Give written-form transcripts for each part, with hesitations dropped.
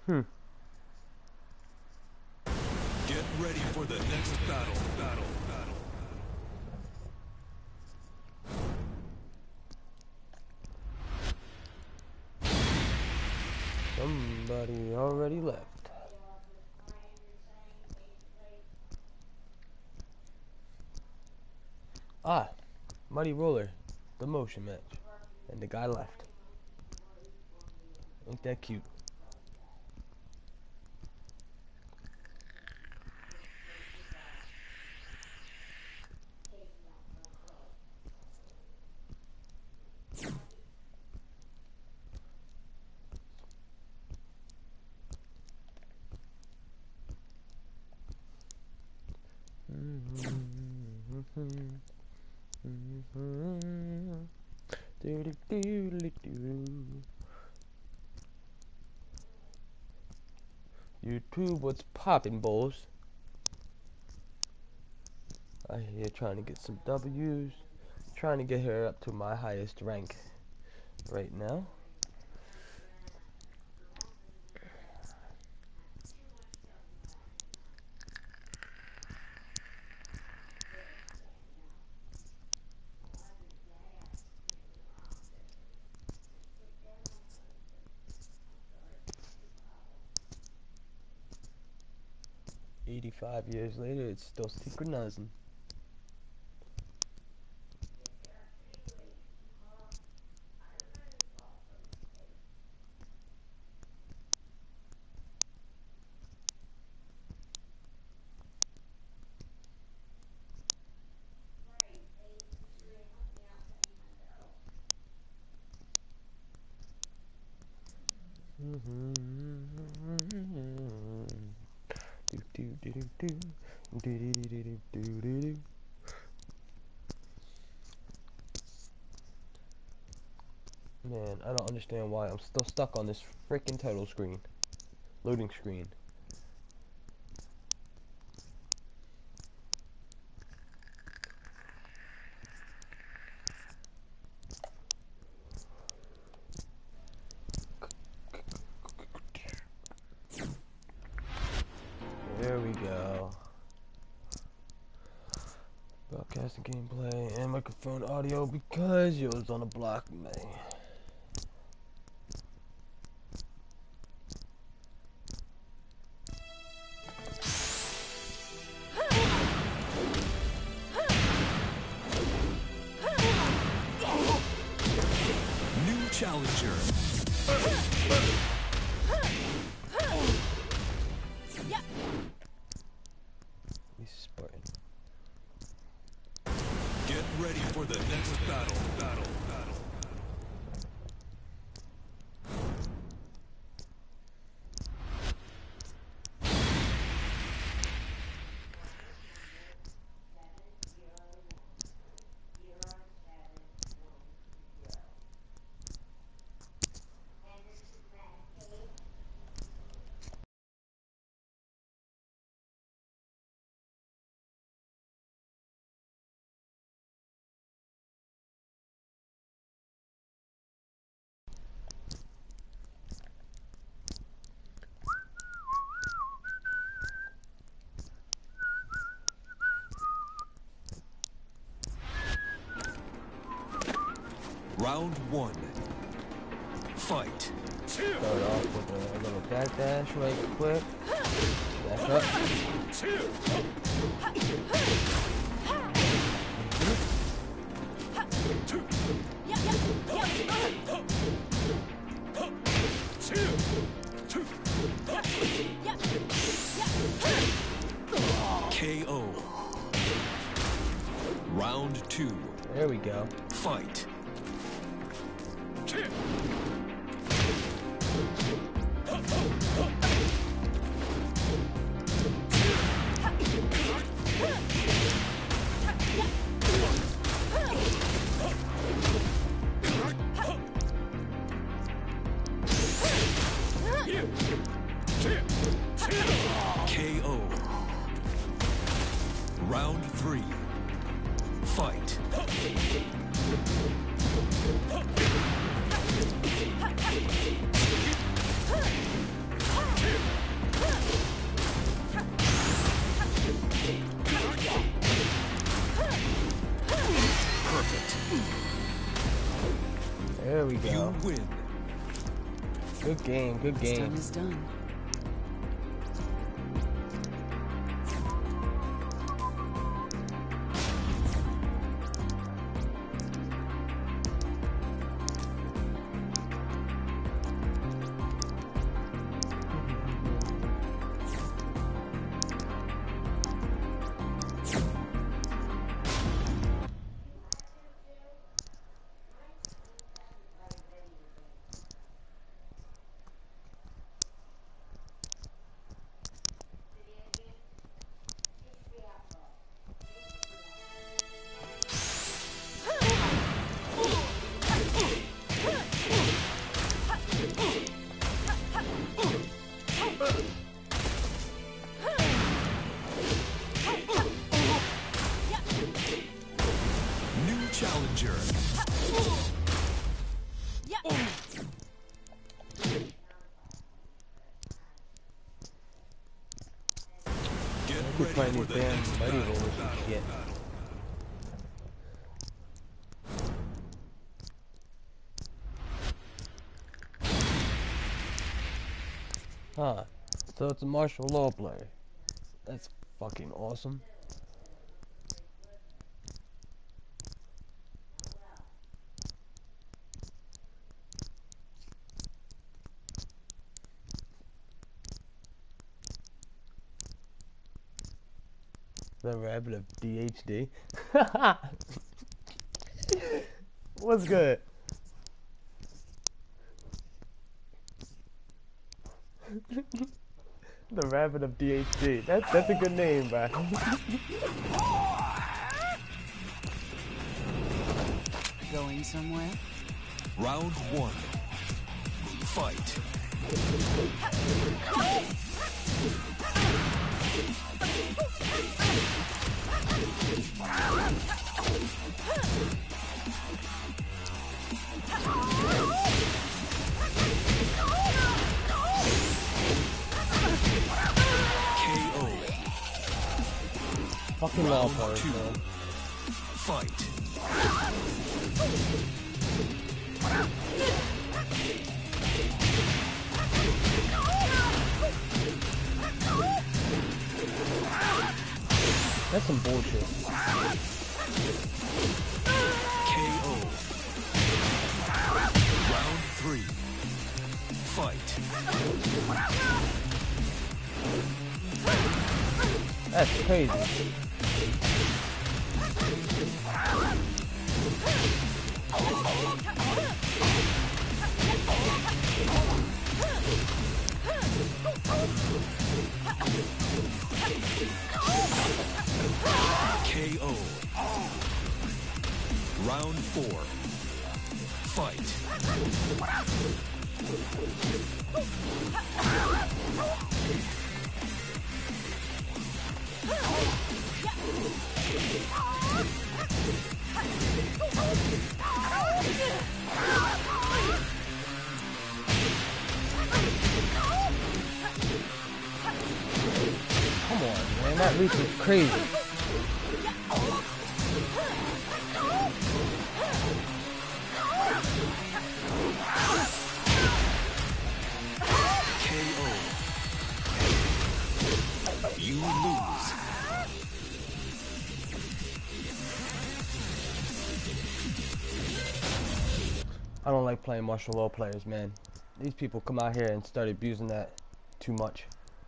Hmm. Get ready for the next battle. Somebody already left. Ah, Muddy Roller, the motion match. And the guy left. Ain't that cute? YouTube, what's poppin', bulls? I here trying to get some W's, trying to get her up to my highest rank right now. $85 years later, it's still synchronizing. Man, I don't understand why I'm still stuck on this freaking title screen. Loading screen. There we go. Broadcasting gameplay and microphone audio because you was on a block, man. New challenger. He's Spartan. Get ready for the next battle. Round one. Fight. Start off with a little back dash right quick. Back up. KO. Round two. There we go. Fight. KO. Round three. Fight. win. Good game, good What's done game. is done. New challenger. Get We're ready playing for these the damn next mighty battle. rolls and shit. Huh. So it's a martial law player. That's fucking awesome. The rabbit of DHD. What's good? The rabbit of DHD. That's a good name, bro. Going somewhere? Round one. Fight. KO. Fucking law Round players, two. man. Fight. That's some bullshit. KO. Round three. Fight. That's crazy. KO. Round four. Fight. Come on, man. That reach is crazy. KO. You lose. I don't like playing martial law players, man. These people come out here and start abusing that too much.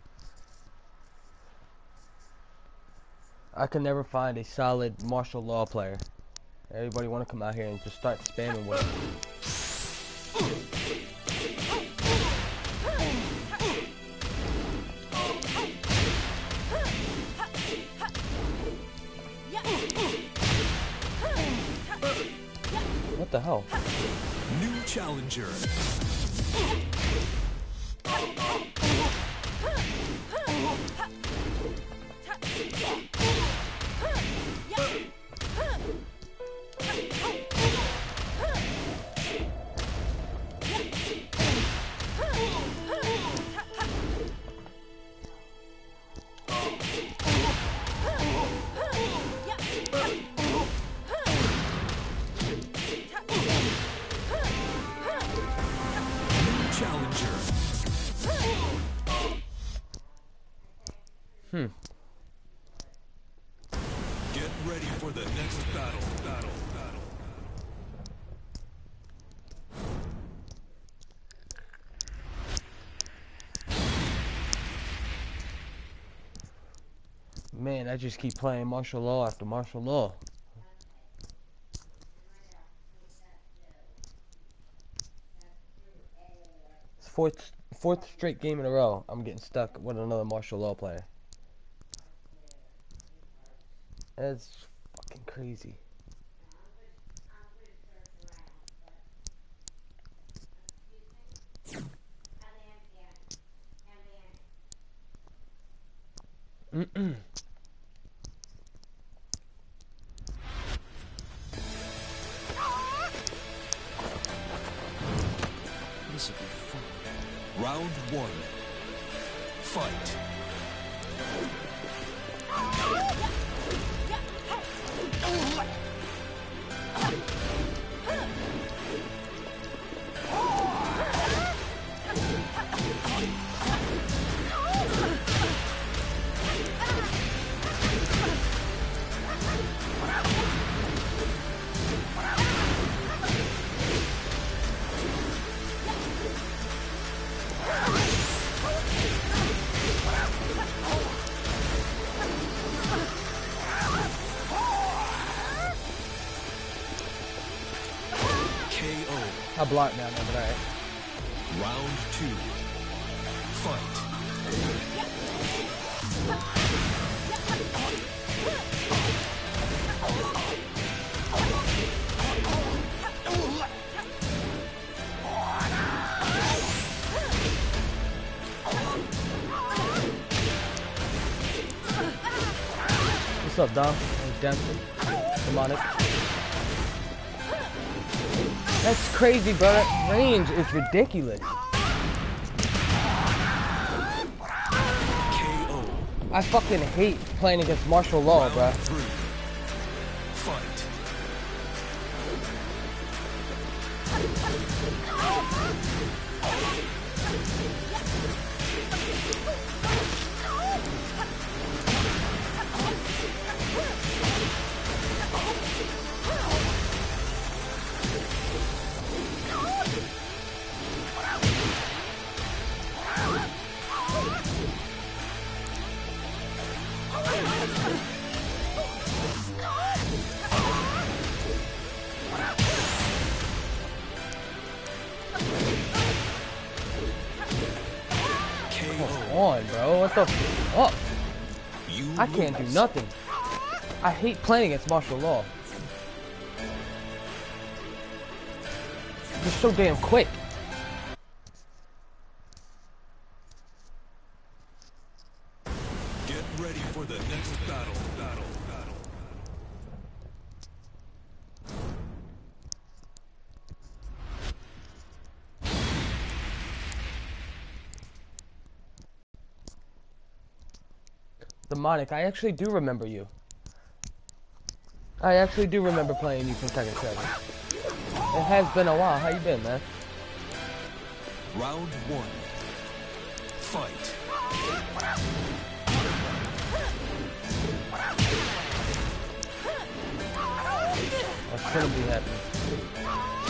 I can never find a solid martial law player. Everybody want to come out here and just start spamming with it. What the hell? New challenger. challenger. Get ready for the next battle. Man, I just keep playing martial law after martial law. It's fourth straight game in a row. I'm getting stuck with another martial law player. That's fucking crazy. This should be fun. Round one. Fight. I blocked down there, but alright. Round two. Fight. What's up, Dom? Dempsey. Demonic. That's crazy, bro. That range is ridiculous. KO. I fucking hate playing against martial law, Round bro. three. Fight. Come on, bro. What the fuck? You I can't do lose. nothing. I hate playing against martial law. They're so damn quick. Get ready for the next battle. Demonic, I actually do remember you. I actually do remember playing you from Tekken 7. It has been a while. How you been, man? Round one. Fight. I shouldn't be happy.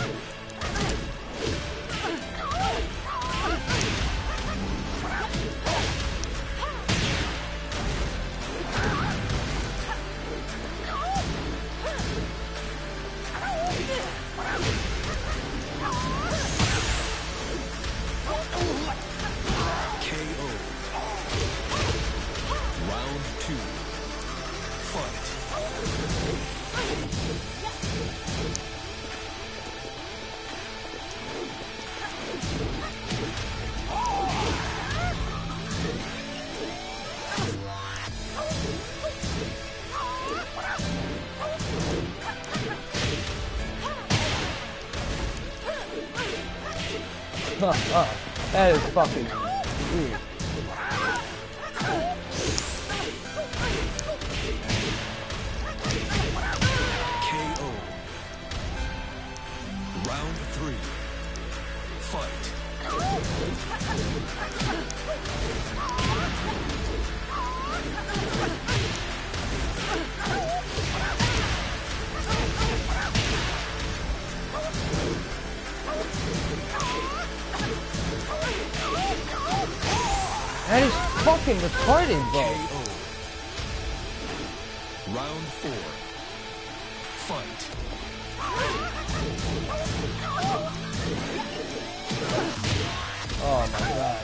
KO. Round two. Fight. That is fucking weird. KO. Round three. Fight. That is fucking retarded, bro. KO. Round 4. Fight. Oh my god.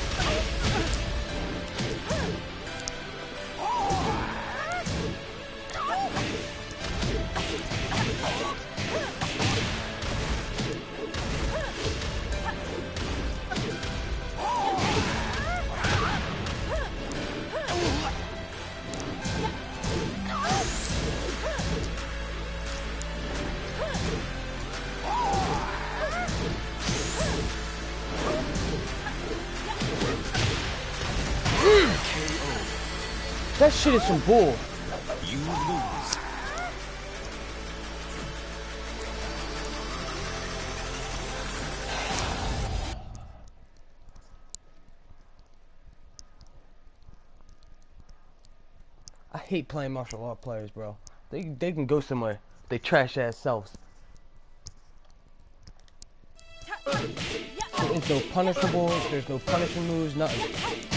That shit is some bull. You lose. I hate playing martial art players, bro. They can go somewhere. They trash ass selves. There's no punishables, there's no punishing moves, nothing.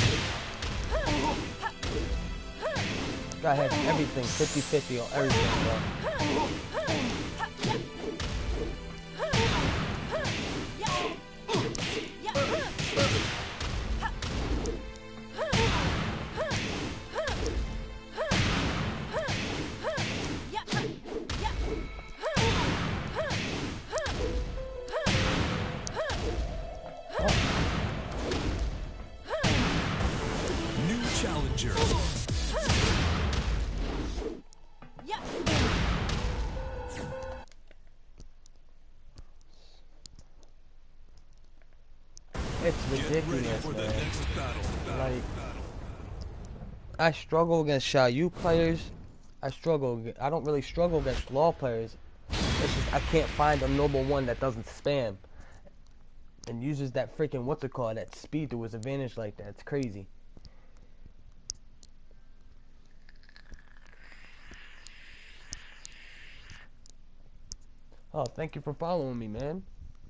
Guy has everything 50-50 on everything, bro. New challenger. It's Get ready ridiculous, for the man. next battle. Like, I struggle against Xiaoyu players. I don't really struggle against Law players. It's just I can't find a noble one that doesn't spam and uses that freaking that speed to his advantage like that. It's crazy. Oh, thank you for following me, man.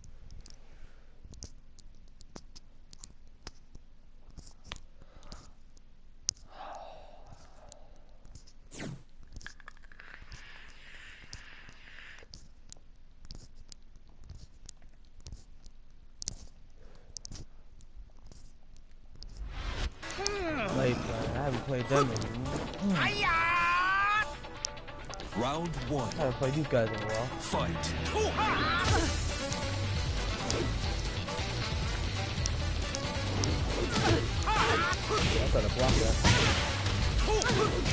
Like, I haven't played them in Round 1. I haven't played these guys in a while. Fight. I gotta block that.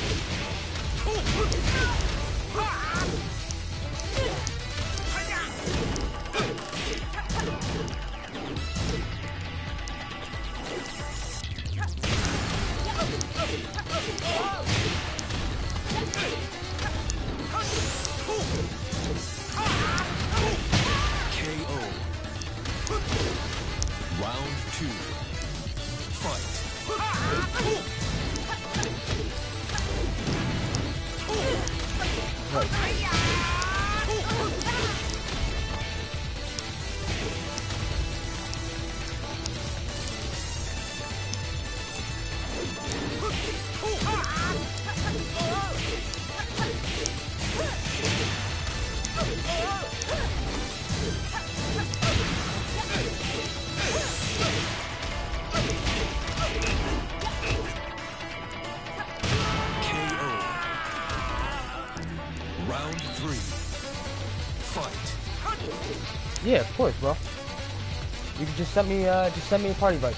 KO. Round 2. Fight. KO. Round 3. Fight. Yeah, of course, bro. You can just send me a party invite.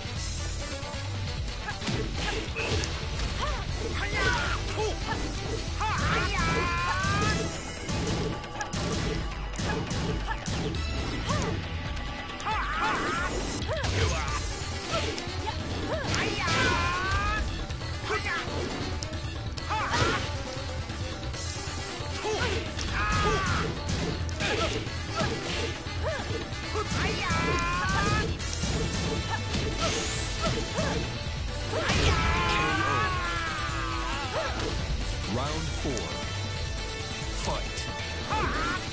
Round 4. Fight.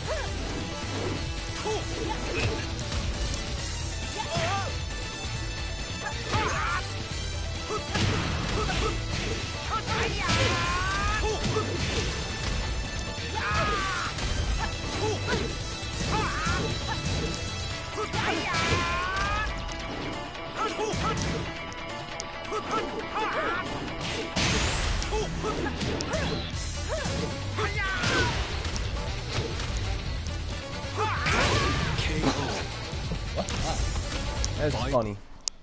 That's Fight. funny.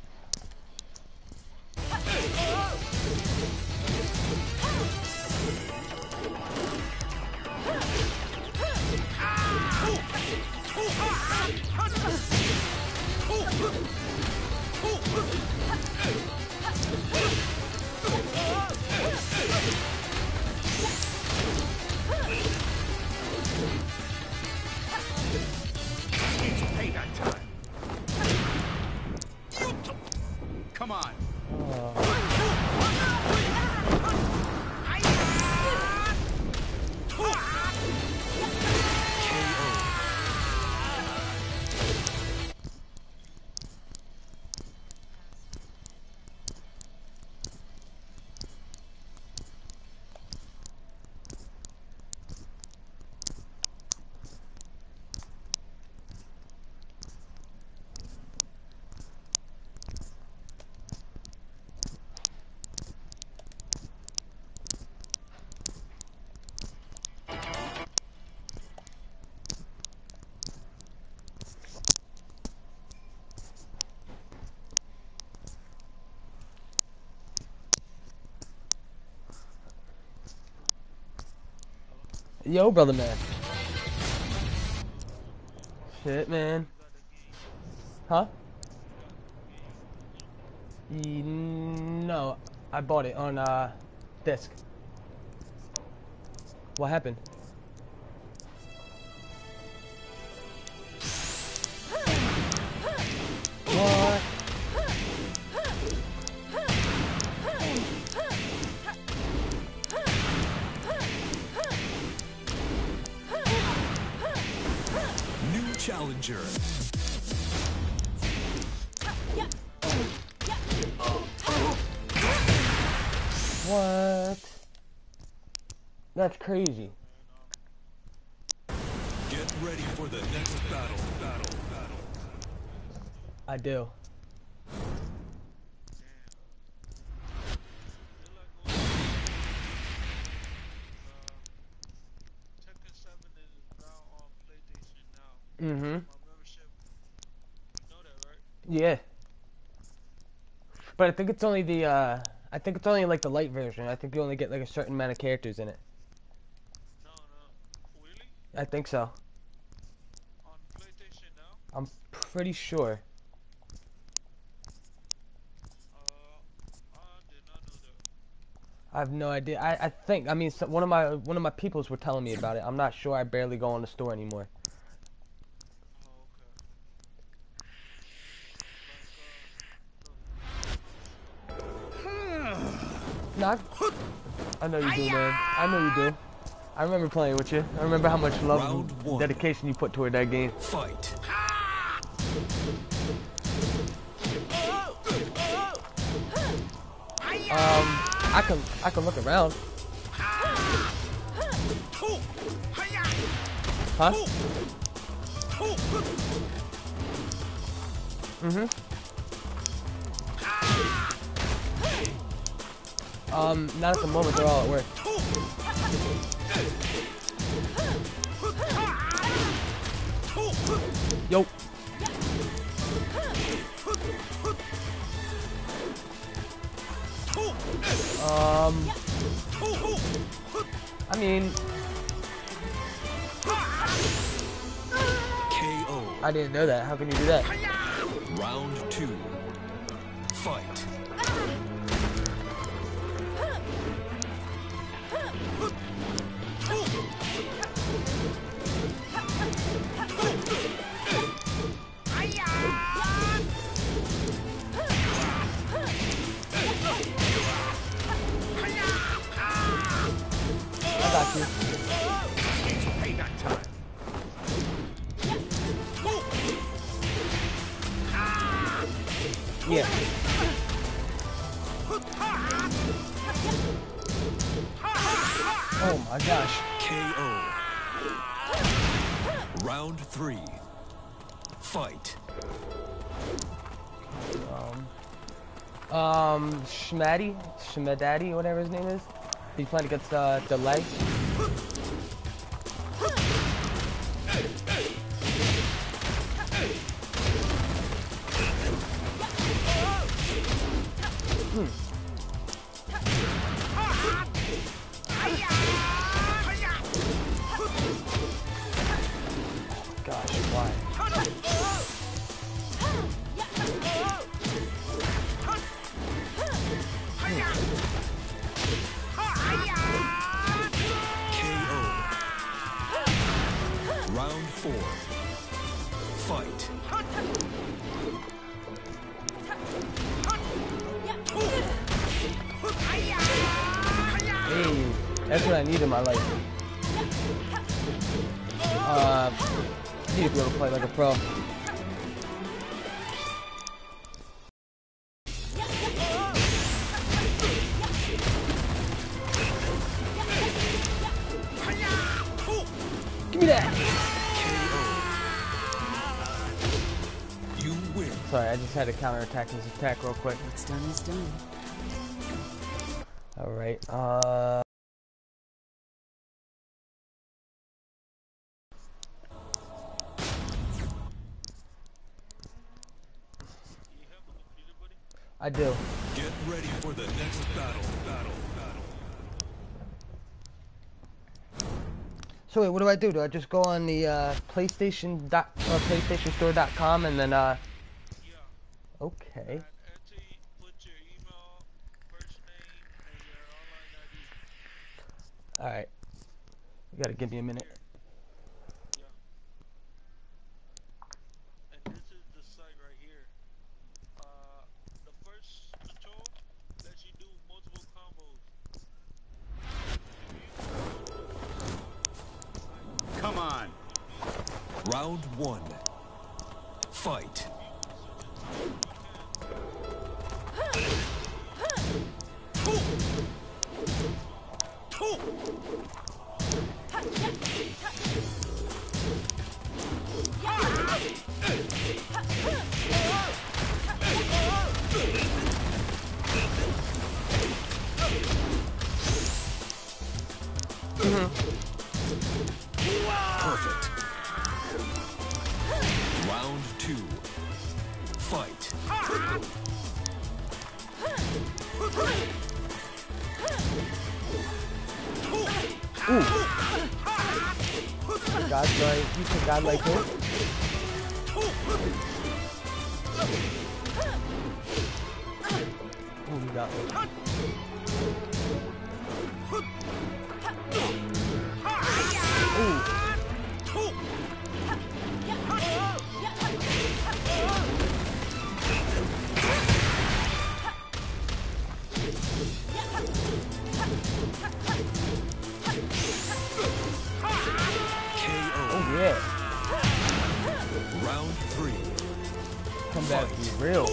Come on. Yo, brother man. Shit, man. Huh? No, I bought it on disc. What happened? What? New challenger. What? That's crazy. Get ready for the next battle. I do. Tekken 7 is now on PlayStation now. Mm-hmm. My membership. You know that, right? Yeah. But I think it's only the I think it's only like the light version. I think you only get like a certain amount of characters in it. No. Really? I think so. On PlayStation now? I'm pretty sure. I did not know that. I have no idea. I think I mean one of my peoples were telling me about it. I'm not sure. I barely go in the store anymore. Oh, okay. No, I know you do, man. I know you do. I remember playing with you. I remember how much love Round and one. dedication you put toward that game. Fight. I can look around. Huh? Mm-hmm. Not at the moment. They're all at work. Yo. I mean, KO. I didn't know that. How can you do that? Round 2. Fight. Oh my gosh. KO. Round 3. Fight. Shmedaddy, whatever his name is. He's playing against Delay. Gosh, why? KO. Round 4. Fight. Hey, that's what I need in my life. I need to be able to play like a pro. Give me that! You win. Sorry, I just had to counterattack his attack real quick. What's done is done. Alright, You have a computer, buddy? I do. Get ready for the next battle. So wait, what do I do? Do I just go on the PlayStationStore.com and then Yeah. okay. And put your email, first name, and your online ID. Alright. You gotta give me a minute. Yeah. And this is the site right here. The first control lets you do multiple combos. Come on. Round 1. Fight. Perfect. Round 2. Fight. Godlike, you said Godlike who? Ooh, you got me. Ooh. KO. Oh yeah. Round 3. Come back, be real.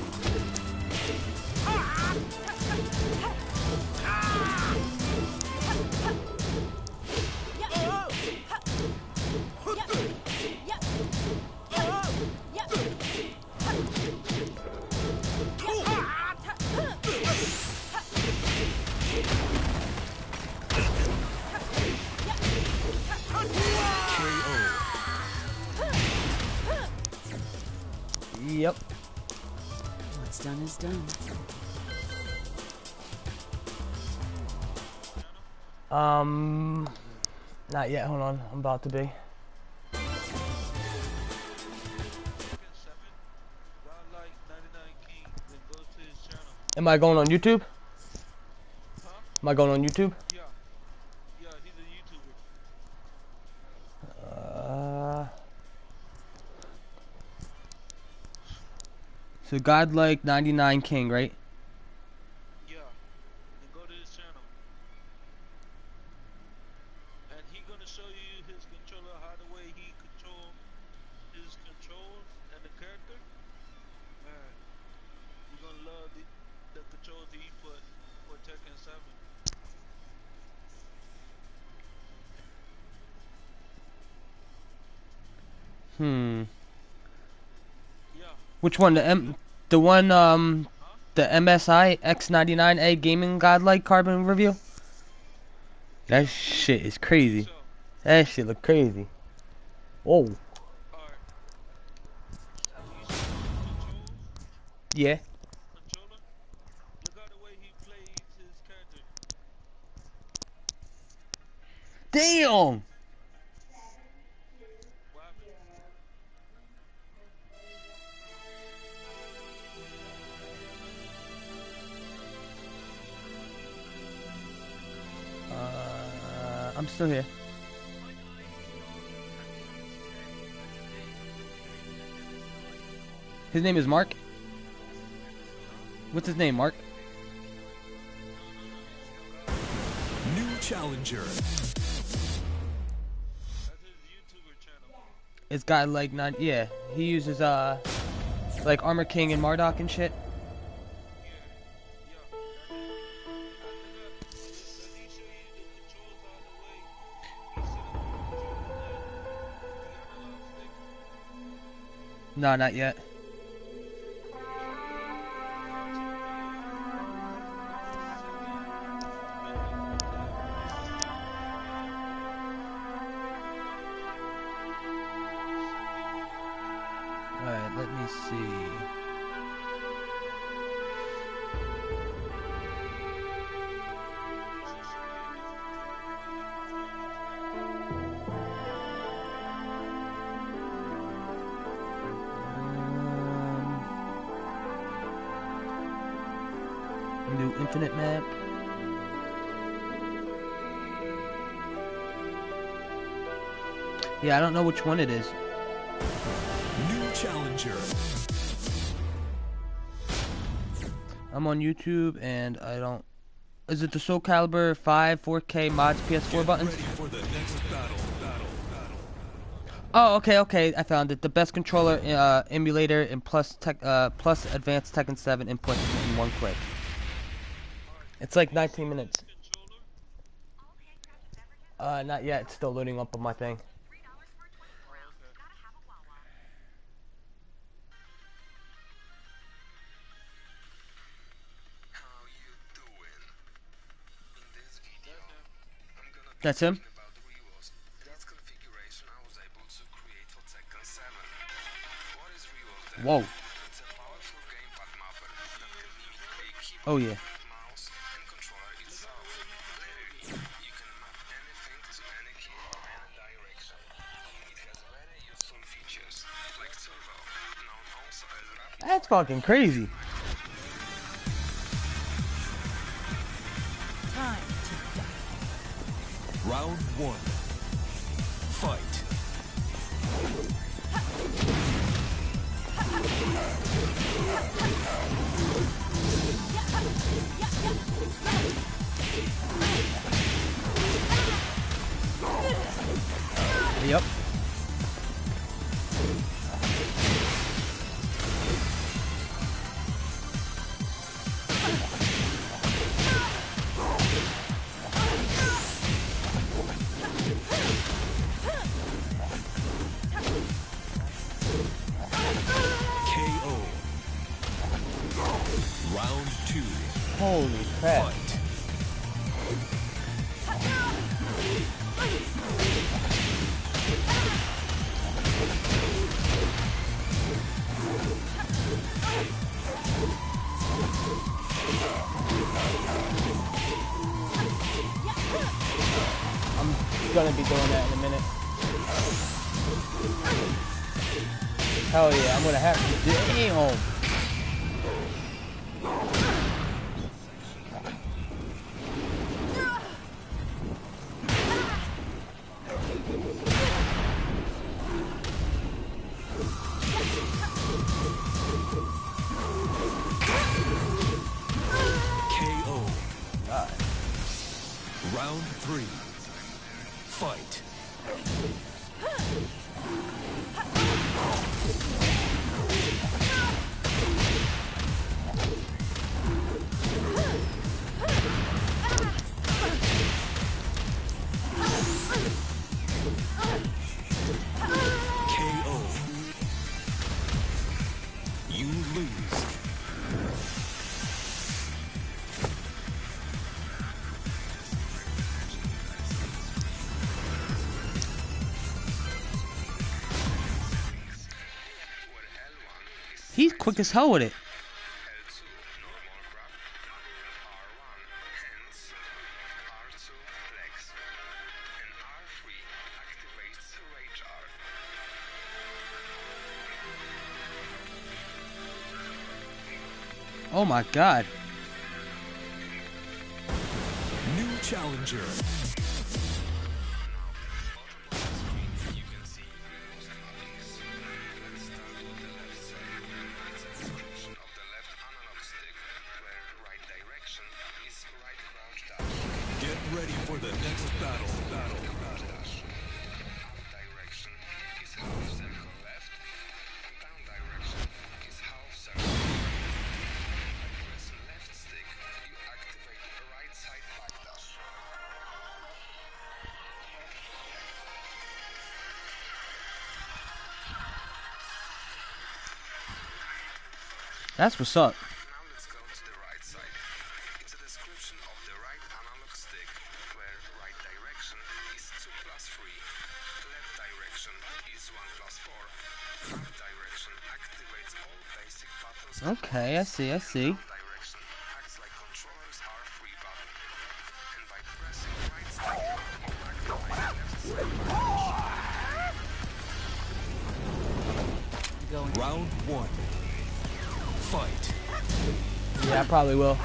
Yep. What's done is done. Not yet. Hold on. I'm about to be. Second 7, Godlike 99 King. Then go to his channel. Am I going on YouTube? Huh? Am I going on YouTube? Yeah. Yeah, he's a YouTuber. So Godlike 99 King, right? Yeah. Then go to his channel. And he gonna show you his controller, how the way he control his controls and the character. Man, you're gonna controls he put for Tekken 7. Hmm. Yeah. Which one? The one Huh? the MSI X99A gaming godlike carbon review? That Yeah. shit is I think crazy. so. That shit look crazy. Whoa. Alright. You see his controls? Yeah. Controller? Look at the way he plays his character. Damn. What happened? I'm still here. His name is Mark. What's his name, Mark? New challenger. That's his YouTuber channel. It's got like not. Yeah, he uses like Armor King and Marduk and shit. Yeah. Yeah. That's it. Does he show you the controls all the way? He set up the controls the analog stick. No, not yet. Alright, let me see. New infinite map. Yeah, I don't know which one it is. New challenger. I'm on YouTube and I don't. Is it the Soul Calibur 5 4K mods PS4 Get buttons? ready for the next battle. Oh, okay, I found it. The best controller emulator and plus advanced Tekken 7 input in one click. It's like 19 minutes. Not yet. It's still loading up on my thing. How you doing? In this video, I'm gonna be That's him? talking about Rewo's. This configuration I was able to create for Tekken 7. What is Rewo's then? Whoa. It's a powerful gamepad mapper that can mimic a keyboard, Oh yeah. mouse, and controller itself. Literally, you can map anything to any key or any direction. It has very useful features, like Turbo, known also as rapid. That's fucking crazy. Time to die. Round one. Fight. Yep. KO. Round two. Holy crap. Fight. I'm gonna be doing that in a minute. Hell yeah, I'm gonna have to. Damn. KO. God. Round three. Fight. He's quick as hell with it. L2 normal grab, R1 hands, R2 legs, and R3 activates Rage R. Oh my god. New challenger. You can see most markings. Let's start with the left side. It's a description of the left analog stick, where right direction is right crouch dash. Get ready for the next battle. Crouch dash. Up direction is half circle left. Down direction is half circle. By pressing left stick, you activate right side back dash. That's what's up. Now let's go to the right side. It's a description of the right analog stick, where right direction is 2 plus 3, left direction is 1 plus 4, up direction activates all basic buttons. Okay, I see. Down direction acts like controller's R3 button. And by pressing right stick, you activate left side back dash. Going. Round 1. Fight. Yeah, I probably will.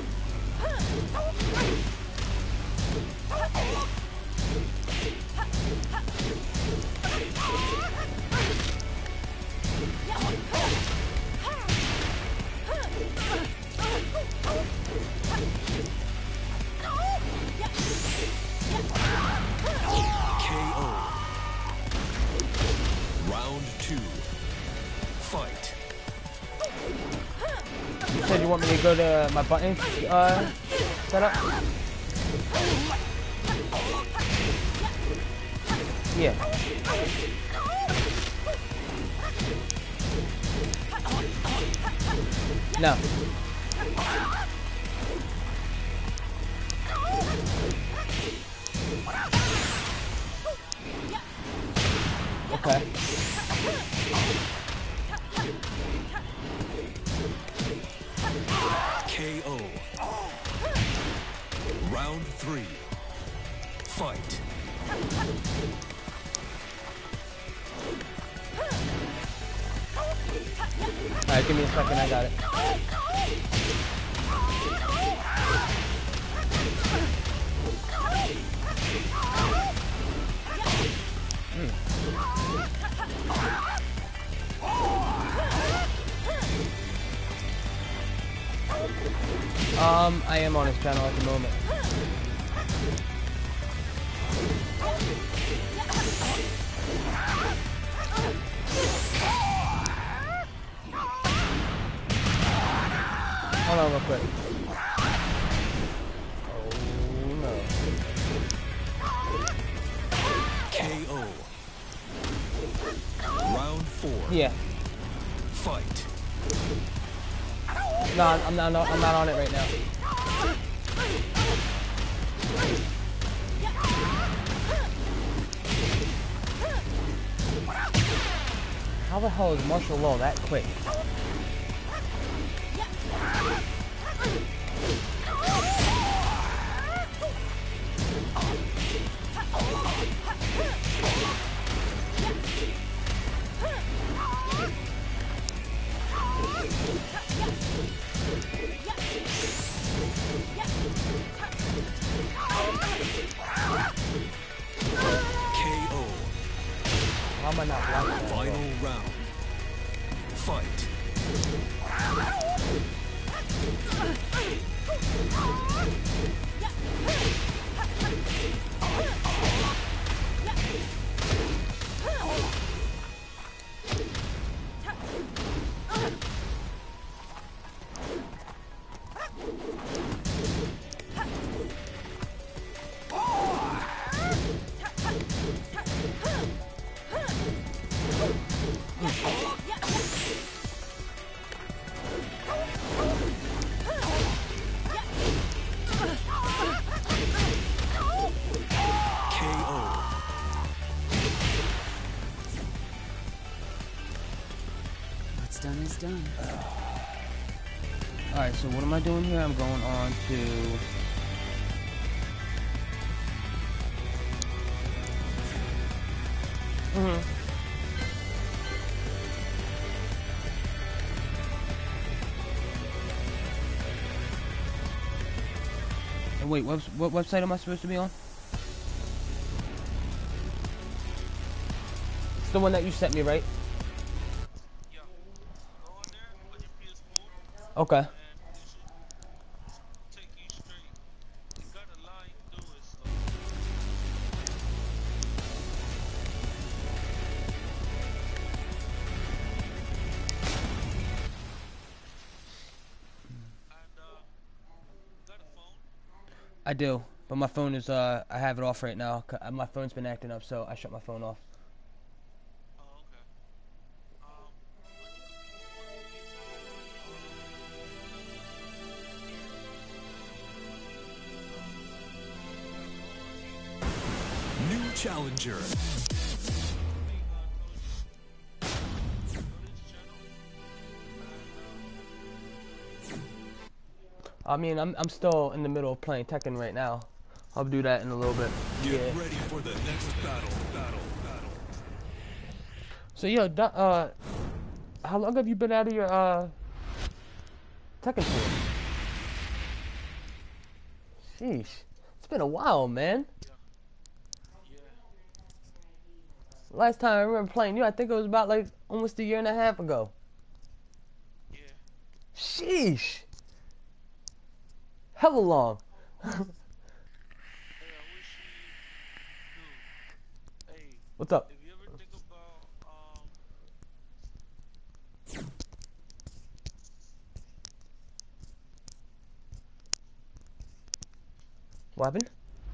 KO. Round 2. Fight. You said you want me to go to my button setup? Yeah. No. Okay. KO. Round 3. Fight. Alright, give me a second, I got it. I am on his channel at the moment. Hold on real quick. Oh no. KO. Round 4. Yeah. Fight. No, I'm not on it right now. How the hell is martial law that quick? KO. How am I not blocking that? Final round. Fight. done. Alright, so what am I doing here? I'm going on to... Wait, what website am I supposed to be on? It's the one that you sent me, right? Yeah. Go on there on your PS Mode, Okay. and it should take you straight. You gotta lie through it, so. And got a phone? I do, but my phone is, I have it off right now. My phone's been acting up, so I shut my phone off. Oh, okay. On your New challenger. go to this channel, I mean, I'm still in the middle of playing Tekken right now. I'll do that in a little bit. Get Yeah. ready for the next battle. So, yo, how long have you been out of your, Tekken tour? Sheesh. It's been a while, man. yeah. Last time I remember playing you, I think it was about, like, almost a year and a half ago. Yeah. Sheesh. Hella long. Hey, I wish you knew. Hey, What's up? if you ever think about What happened?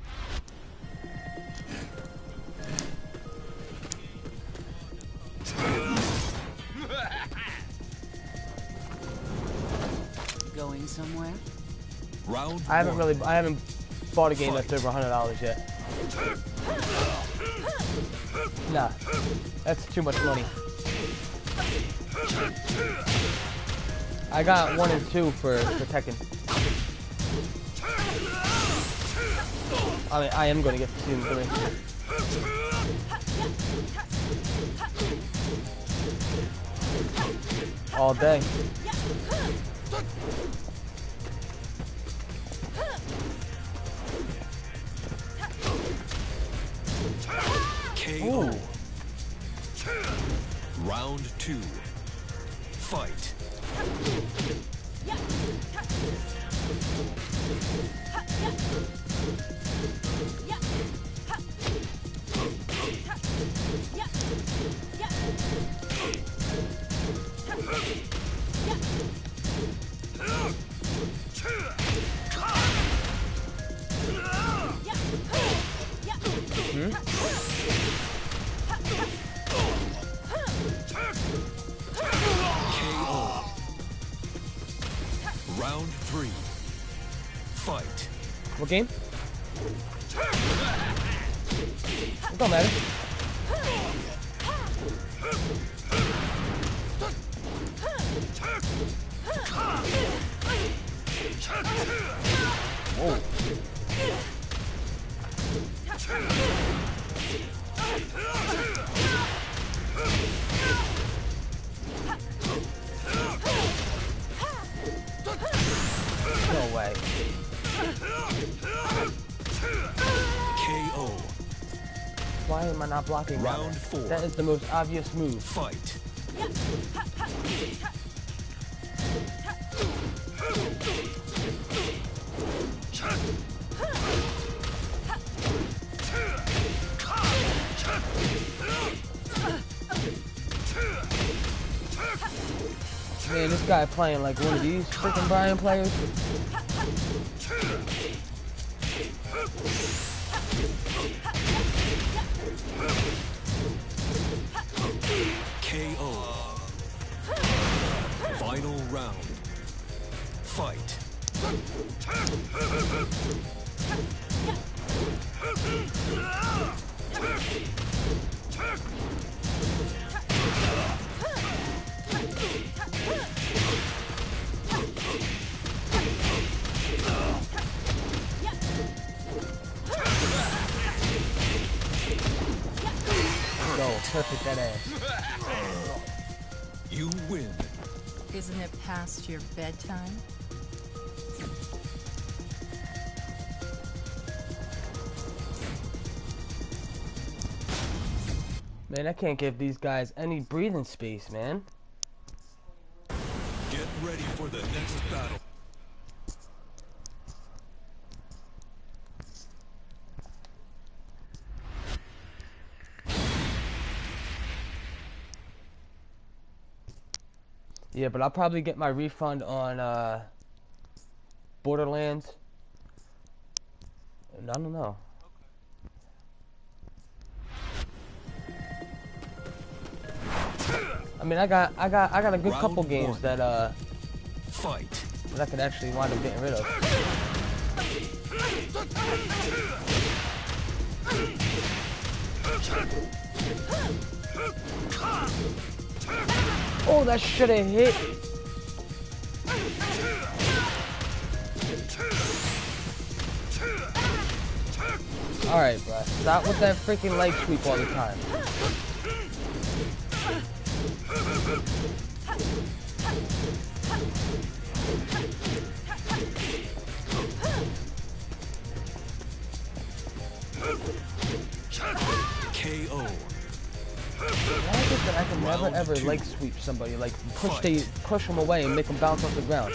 Going somewhere? Round I haven't one. I haven't bought a game that's over $100 yet. Nah, that's too much money. I got 1 and 2 for Tekken. I mean, I am gonna get to season 3. All day. KO. Ooh. Round 2. Fight. KO. Round 3. Fight. What game? It don't matter. Whoa. No way. KO. Why am I not blocking that? Round 4. That is the most obvious move. Fight. Man, this guy playing like one of these freaking Brian players. KO. Final round. Fight. perfect that ass. You win. Isn't it past your bedtime? Man, I can't give these guys any breathing space, man. Get ready for the next battle. Yeah, but I'll probably get my refund on Borderlands. And I don't know. I mean, I got a good couple Round games one. that Fight. I could actually wind up getting rid of. Oh, that should have hit. Alright, bro. Stop with that freaking leg sweep all the time. KO. Why is it that I can never Round ever two. leg sweep somebody? Like, Fight. push them away and make them bounce off the ground.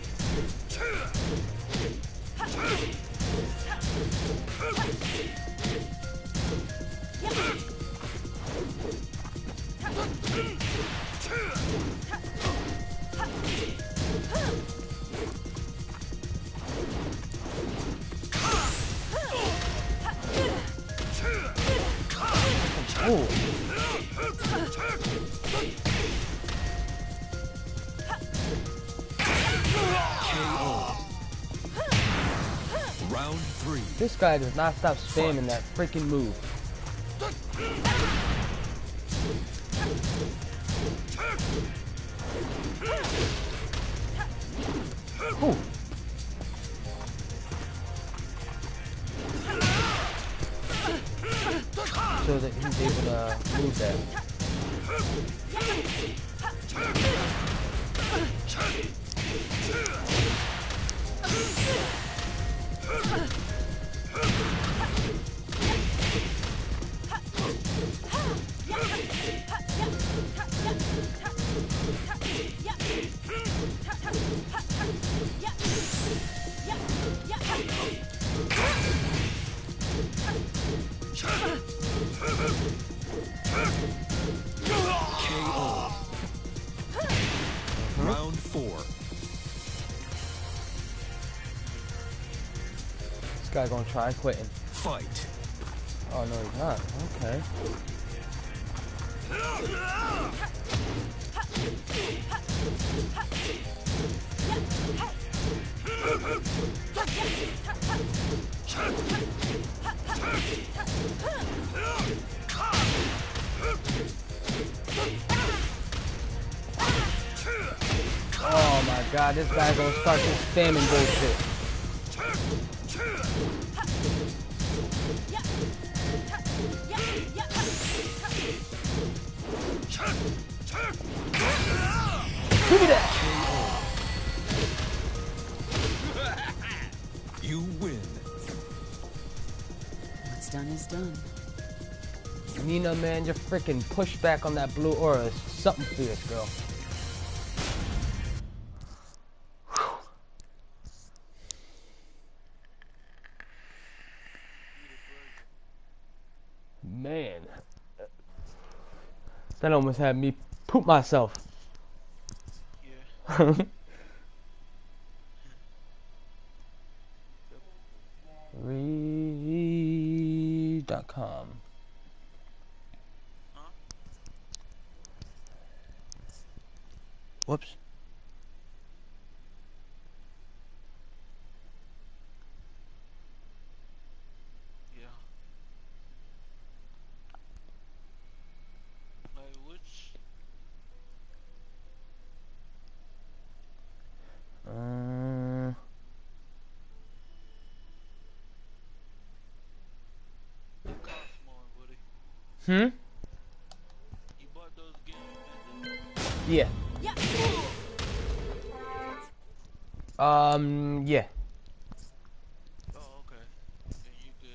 Ooh. KO. Round three. This guy does not stop spamming that freaking move. Ooh. So that he's able to move that. KO. Round four. This guy gonna try quitting. Fight. Oh no, he's not. Okay. Oh my god, this guy gonna start this spamming bullshit. Give me that! You win. What's done is done. Nina, man, your freaking pushback on that blue aura is something fierce, girl. Man, that almost had me poop myself. Yeah. Read.com. Huh? Whoops. Yeah. Like which? Cough more, buddy. Hmm? Yeah. Yeah. Oh, okay. Then you good.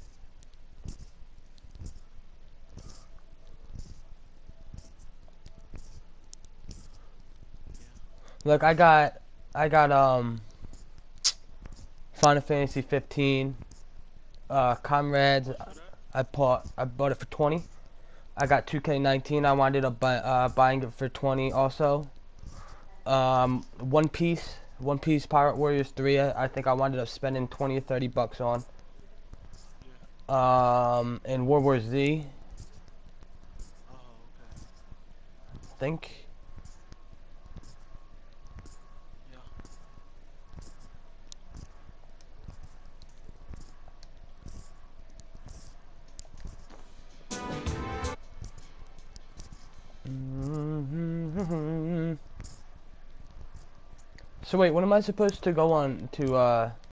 Yeah. Look, I got Final Fantasy 15, Comrades. How much for that? I bought it for 20. I got 2K19. I wound up buying it for 20 also. One Piece Pirate Warriors 3. I think I wound up spending 20 or 30 bucks on. Yeah. And World War Z. Oh, okay. I think. Yeah. So wait, when am I supposed to go on to